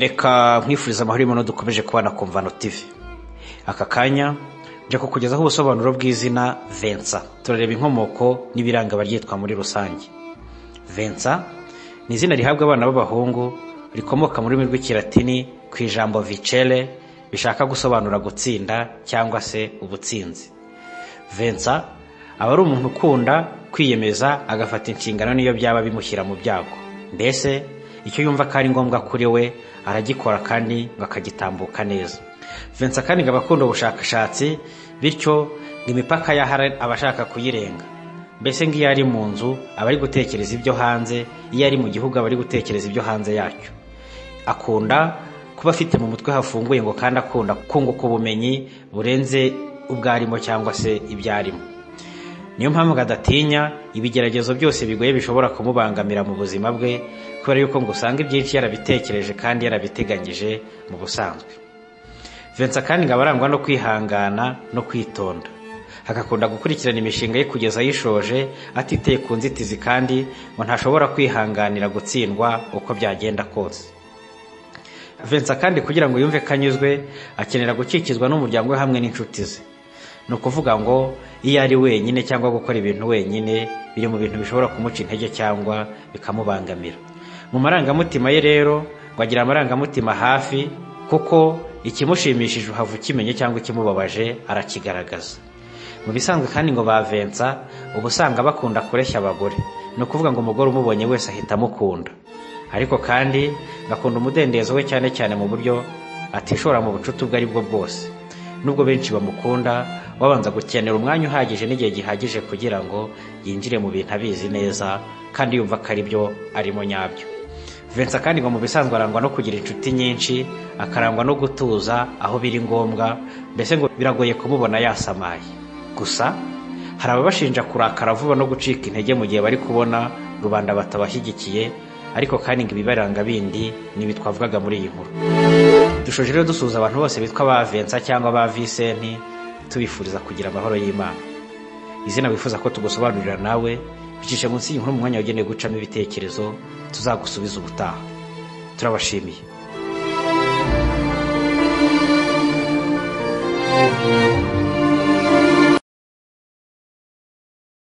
Reka nkwifuriza amahoro y'Imana dukomeje kubana ku Mvano TV. Aka kanya nje kukugezaho ubusobanuro bw'izina Vincent. Turareba inkomoko n'ibiranga baryitwa muri rusange. Vincent ni izina rihabwa abana b'abahungu rikomoka mu rurimi rw'Ikilatini ku ijambo vicere bishaka gusobanura gutsinda cyangwa se ubutsinzi. Vincent aba ari umuntu ukunda kwiyemeza agafata inshingano niyo byaba bimushyira mu byago. Mbese icyo yumva ko ari ngombwa kuri we aragikora kandi bakagitambuka neza. Vincent kandi ngabakunda ubushakashatsi bityo imipaka yahara abashaka kuyirenga. Mbese ngiyo ari mu nzu aba ari gutekereza ibyo hanze, iyo ari mu gihugu aba ari gutekereza ibyo hanze yacyo. Akunda kuba afite mu mutwe hafunguye ngo kandi akunda kunguka ubumenyi burenze ubwarimo cyangwa se ibyarimo. Niyo mpamvu adatinya ibigeragezo byose bigoye bishobora kumubangamira mu buzima bwe, kubera yuko ngo usanga ibyinshi yarabitekereje kandi yarabiteganyije mu busanzwe. Vincent kandi ngabarangwa no kwihangana no kwitonda. Agakunda gukurikirana imishinga ye kugeza yishoje atiteye ku nzitizi kandi ngo ntashobora kwihanganira gutsindwa uko byagenda kose. Vincent kandi kugira ngo yumve kanyuzwe akenera gukikizwa n'umuryango we hamwe n'inshuti ze. No kuvuga ngo iyo ari wenyine cyangwa gukora ibintu wenyine biri mu bintu bishobora kumuca intege cyangwa bikamubangamira. Mu marangamutima ye rero ngo agira amarangamutima hafi, kuko ikimushimishije uhavu kimenye cyangwa ikimubabaje arakigaragaza. Mu bisanzwe kandi ngo ba Vincent ubusanga bakunda kureshya abagore. No kuvuga ngo umugore umubonye wese ahita amukunda. Ariko kandi gakunda umudendezo we cyane cyane mu buryo atishora mu bucuti ubwo ari bwo bwose. Nubwo benshi bamukunda, babanza gukenera umwanya uhagije n'igihe gihagije kugira ngo yinjire mu bintu abizi neza kandi yumva ko ari byo arimo nyabyo. Vincent kandi ngo mu bisanzwe arangwa no kugira inshuti nyinshi, akarangwa no gutuza aho biri ngombwa, mbese ngo biragoye kumubona yasamaye. Gusa hari ababashinja kurakara vuba no gucika intege mu gihe bari kubona rubanda batabashyigikiye, ariko kandi ngo ibibaranga bindi nibi twavugaga muri iyi nkuru. Dushoje rero dusuza abantu bose bitwa ba Vincent cyangwa ba Vincent, tubifuriza kugira amahoro y'Imana. Izina wifuza ko tugusobanurira nawe bicishe munsi y'inkuru mu mwanya wagenewe gucamo ibitekerezo, tuzagusubiza ubutaha. Turabashimiye.